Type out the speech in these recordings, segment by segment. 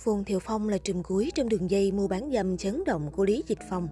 Phùng Thiệu Phong là trùm cuối trong đường dây mua bán dâm chấn động của Lý Dịch Phong.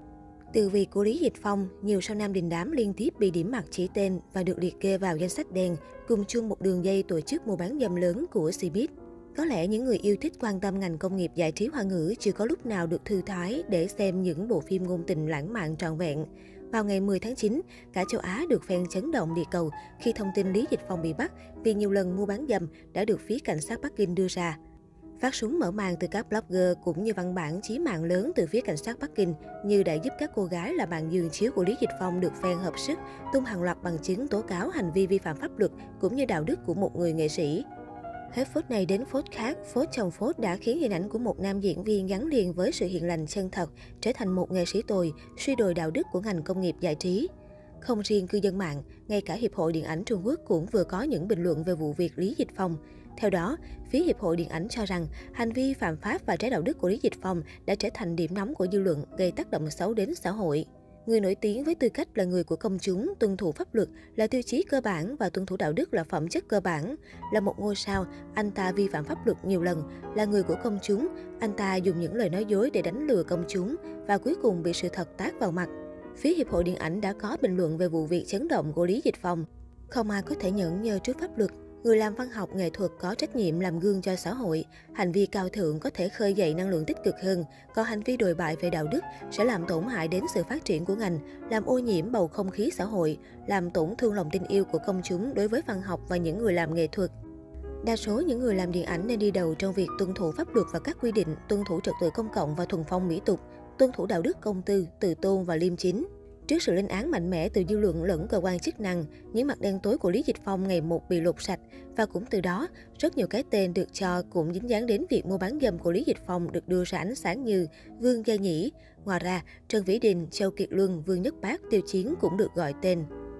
Từ việc của Lý Dịch Phong, nhiều sao nam đình đám liên tiếp bị điểm mặt chỉ tên và được liệt kê vào danh sách đen, cùng chung một đường dây tổ chức mua bán dâm lớn của Cbiz. Có lẽ những người yêu thích quan tâm ngành công nghiệp giải trí hoa ngữ chưa có lúc nào được thư thái để xem những bộ phim ngôn tình lãng mạn trọn vẹn. Vào ngày 10 tháng 9, cả châu Á được phen chấn động địa cầu khi thông tin Lý Dịch Phong bị bắt vì nhiều lần mua bán dâm đã được phía cảnh sát Bắc Kinh đưa ra. Phát súng mở màn từ các blogger cũng như văn bản chí mạng lớn từ phía cảnh sát Bắc Kinh như đã giúp các cô gái là bạn giường chiếu của Lý Dịch Phong được phen hợp sức, tung hàng loạt bằng chứng tố cáo hành vi vi phạm pháp luật cũng như đạo đức của một người nghệ sĩ. Hết phốt này đến phốt khác, phốt chồng phốt đã khiến hình ảnh của một nam diễn viên gắn liền với sự hiền lành chân thật, trở thành một nghệ sĩ tồi, suy đồi đạo đức của ngành công nghiệp giải trí. Không riêng cư dân mạng, ngay cả Hiệp hội Điện ảnh Trung Quốc cũng vừa có những bình luận về vụ việc Lý Dịch Phong. Theo đó, phía Hiệp hội Điện ảnh cho rằng hành vi phạm pháp và trái đạo đức của Lý Dịch Phong đã trở thành điểm nóng của dư luận, gây tác động xấu đến xã hội. Người nổi tiếng với tư cách là người của công chúng, tuân thủ pháp luật là tiêu chí cơ bản và tuân thủ đạo đức là phẩm chất cơ bản. Là một ngôi sao, anh ta vi phạm pháp luật nhiều lần, là người của công chúng, anh ta dùng những lời nói dối để đánh lừa công chúng và cuối cùng bị sự thật tát vào mặt. Phía Hiệp hội Điện ảnh đã có bình luận về vụ việc chấn động của Lý Dịch Phong. Không ai có thể nhẫn nhơ trước pháp luật. Người làm văn học nghệ thuật có trách nhiệm làm gương cho xã hội. Hành vi cao thượng có thể khơi dậy năng lượng tích cực hơn, còn hành vi đồi bại về đạo đức sẽ làm tổn hại đến sự phát triển của ngành, làm ô nhiễm bầu không khí xã hội, làm tổn thương lòng tin yêu của công chúng đối với văn học và những người làm nghệ thuật. Đa số những người làm điện ảnh nên đi đầu trong việc tuân thủ pháp luật và các quy định, tuân thủ trật tự công cộng và thuần phong mỹ tục, tuân thủ đạo đức công tư, từ tôn và liêm chính. Trước sự lên án mạnh mẽ từ dư luận lẫn cơ quan chức năng, những mặt đen tối của Lý Dịch Phong ngày một bị lột sạch và cũng từ đó, rất nhiều cái tên được cho cũng dính dáng đến việc mua bán dâm của Lý Dịch Phong được đưa ra ánh sáng như Vương Gia Nhĩ. Ngoài ra, Trần Vĩ Đình, Châu Kiệt Luân, Vương Nhất Bác, Tiêu Chiến cũng được gọi tên.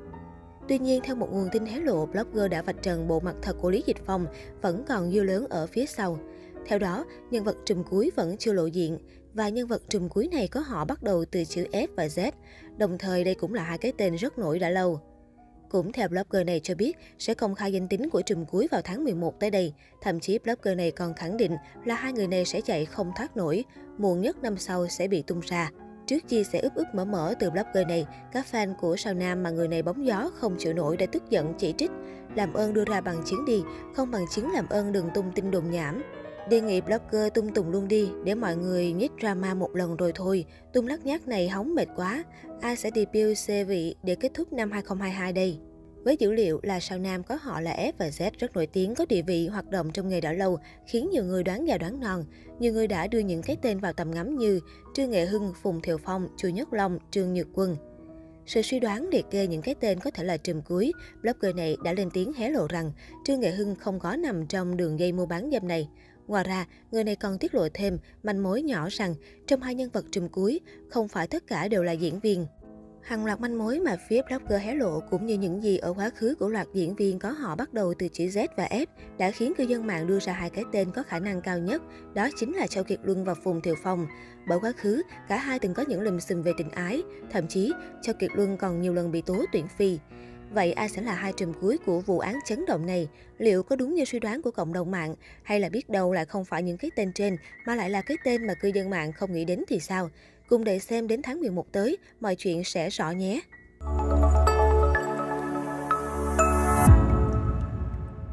Tuy nhiên, theo một nguồn tin hé lộ, blogger đã vạch trần bộ mặt thật của Lý Dịch Phong vẫn còn dư lớn ở phía sau. Theo đó, nhân vật trùm cuối vẫn chưa lộ diện và nhân vật trùm cuối này có họ bắt đầu từ chữ F và Z. Đồng thời, đây cũng là hai cái tên rất nổi đã lâu. Cũng theo blogger này cho biết sẽ công khai danh tính của trùm cuối vào tháng 11 tới đây. Thậm chí blogger này còn khẳng định là hai người này sẽ chạy không thoát nổi, muộn nhất năm sau sẽ bị tung ra. Trước chia sẻ úp mở từ blogger này, các fan của sao nam mà người này bóng gió không chịu nổi đã tức giận chỉ trích. Làm ơn đưa ra bằng chứng đi, không bằng chứng làm ơn đừng tung tin đồn nhảm. Đề nghị blogger tung tùng luôn đi, để mọi người nhích drama một lần rồi thôi. Tung lắc nhác này hóng mệt quá. Ai sẽ debut xe vị để kết thúc năm 2022 đây? Với dữ liệu là sao nam có họ là F và Z rất nổi tiếng, có địa vị hoạt động trong nghề đã lâu, khiến nhiều người đoán già đoán non. Nhiều người đã đưa những cái tên vào tầm ngắm như Trương Nghệ Hưng, Phùng Thiệu Phong, Chu Nhất Long, Trương Nhược Quân. Sự suy đoán liệt kê những cái tên có thể là trùm cuối, blogger này đã lên tiếng hé lộ rằng Trương Nghệ Hưng không có nằm trong đường dây mua bán dâm này. Ngoài ra, người này còn tiết lộ thêm manh mối nhỏ rằng trong hai nhân vật trùm cuối, không phải tất cả đều là diễn viên. Hàng loạt manh mối mà phía blogger hé lộ cũng như những gì ở quá khứ của loạt diễn viên có họ bắt đầu từ chữ Z và F đã khiến cư dân mạng đưa ra hai cái tên có khả năng cao nhất, đó chính là Châu Kiệt Luân và Phùng Thiệu Phong. Bởi quá khứ, cả hai từng có những lùm xùm về tình ái, thậm chí Châu Kiệt Luân còn nhiều lần bị tố tuyển phi. Vậy ai sẽ là hai trùm cuối của vụ án chấn động này? Liệu có đúng như suy đoán của cộng đồng mạng? Hay là biết đâu lại không phải những cái tên trên, mà lại là cái tên mà cư dân mạng không nghĩ đến thì sao? Cùng đợi xem đến tháng 11 tới, mọi chuyện sẽ rõ nhé!